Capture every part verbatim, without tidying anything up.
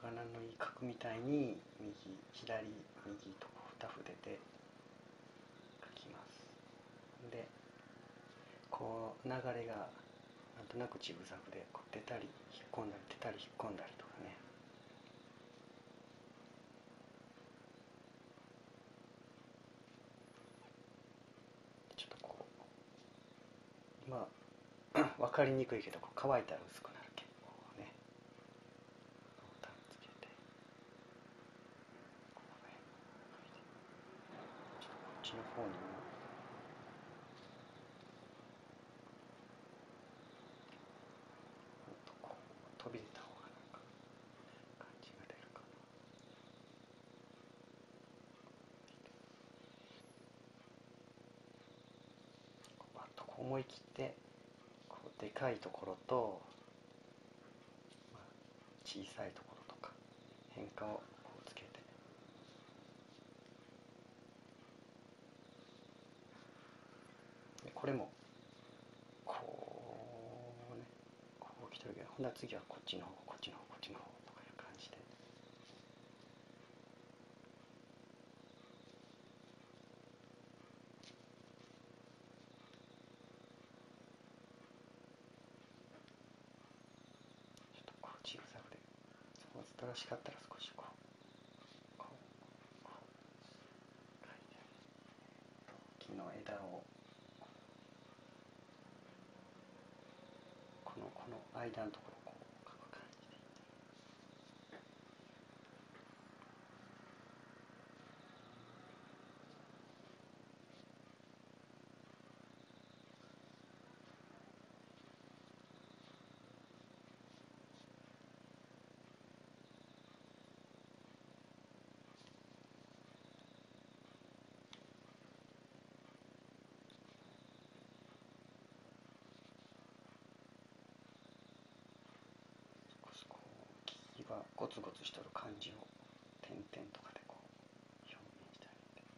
がなのいい角みたいに右左右と二筆で書きます。でこう流れがなんとなくジグザグでこう出たり引っ込んだり出たり引っ込んだりとかね。ちょっとこうまあ分かりにくいけどこう乾いたら薄くなるけどこうねボタンつけてこうねちょっとこっちの方にもこう飛び出た方がなんか感じが出るかな。こうバッとこう思い切ってこうでかいところと、まあ、小さいところとか変化をこうつけてでこれもこうねこう来てるけどほんなら次はこっちの方こっちの方こっちの方とかいう感じで。ちょっとこうジグザグで正しかったら少しこうこうこう書いてある木の枝をこのこの間のところをこう書く感じで。少しこう木がゴツゴツしとる感じを点々とかでこう表現してあげて、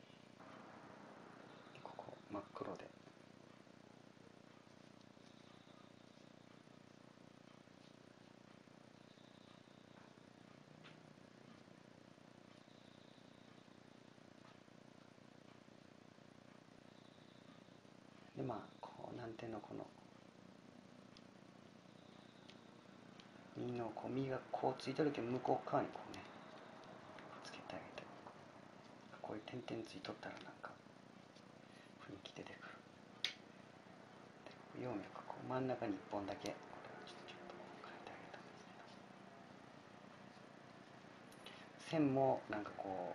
でここ真っ黒ででまあこう南天のこの右のこう右がこうついてるけど向こう側にこうねつけてあげてこういう点々ついとったらなんか雰囲気出てくる。で葉脈こう真ん中にいっぽんだけこれをちょっとちょっと変えてあげたんですけど、線もなんかこ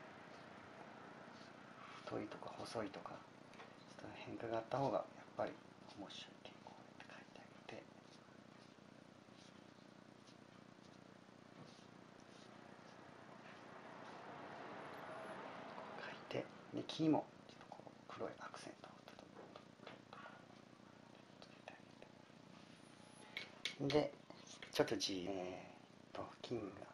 う太いとか細いとか変化があった方がやっぱり面白いけんこうやって書いてあげて。書いてで木もちょっとこう黒いアクセントをつけてあげてでちょっと字えー、と金が